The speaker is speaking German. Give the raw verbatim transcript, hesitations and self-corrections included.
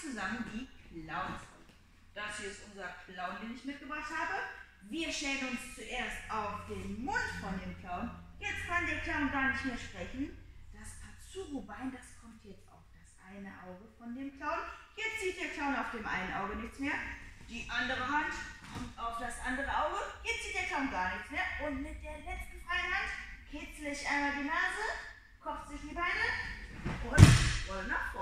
zusammen die Clownsrolle. Das hier ist unser Clown, den ich mitgebracht habe. Wir stellen uns zuerst auf den Mund von dem Clown. Jetzt kann der Clown gar nicht mehr sprechen. Das Pazzugo-Bein, das kommt jetzt auf das eine Auge von dem Clown. Jetzt sieht der Clown auf dem einen Auge nichts mehr. Die andere Hand kommt auf das andere Auge. Jetzt sieht der Clown gar nichts mehr. Und mit der letzten freien Hand kitzle ich einmal die Nase, kopf sich die Beine und roll nach vorne.